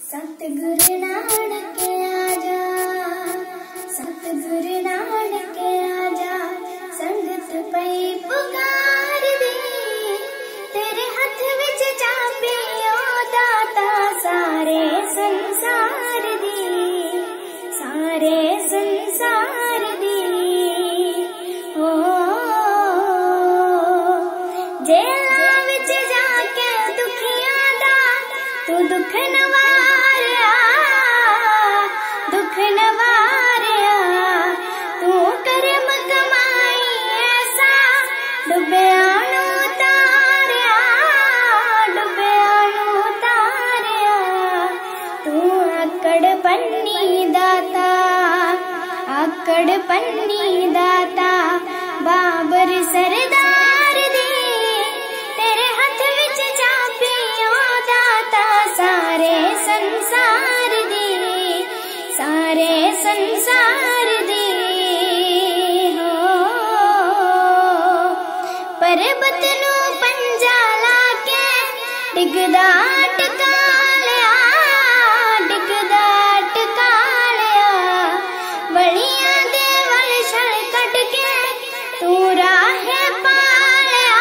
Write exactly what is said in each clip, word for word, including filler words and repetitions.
सतगुरु नानक आजा, सतगुरु नानक आजा, संगत पई पुकार दी, तेरे हाथ विच चाबी ओ दाता सारे संसार दी, सारे संसार दी। ओ जेला विच जाके दुखियां दा तू दुख नवारिया, दुख नवारिया, तू करम कमाई ऐसा डुबिया नू तारिया, डुबिया नू तारिया। तू आकड़ पन्नी दाता, आकड़ पन्नी दाता, बाबर सरदार दी, तेरे हाथ विच चाबी ओ दाता सारे संसार दी, सारे संसार दी। हो पर्वत नू पंजा लाके डिगदा टका लिया, डिगदा टका लिया, बलियां दे वल छल कट के तू राहे पा लिया,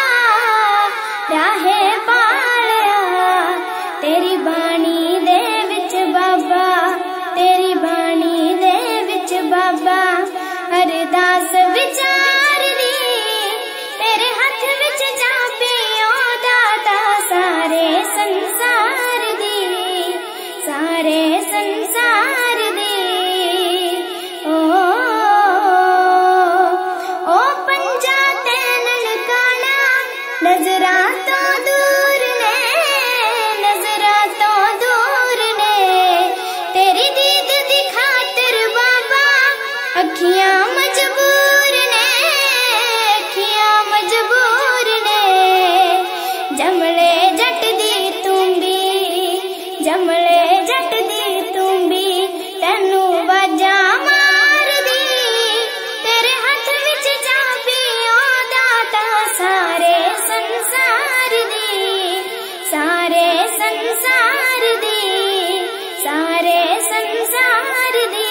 राहे पा लिया। तेरी बाणी दे विच बाबा, तेरी बाणी दे विच बाबा, अरदास विचार दी, तेरे हाथ विच चाबी ओ दाता सारे संसार दी, सारे संसार दी। ओ ओ पंजा ते ननकाना नजरा तो दूर ने, नजरा तो दूर ने, तेरी दीद दी खातिर बाबा अखियां मजबूर ने, अखियां मजबूर ने। जमले जट दी तुम्बी, जमले जट दी तुम्बी, तेनू वाजा मार दी, तेरे हाथ विच चाबी ओ दाता सारे संसार दी, सारे संसार दी, सारे संसार दी।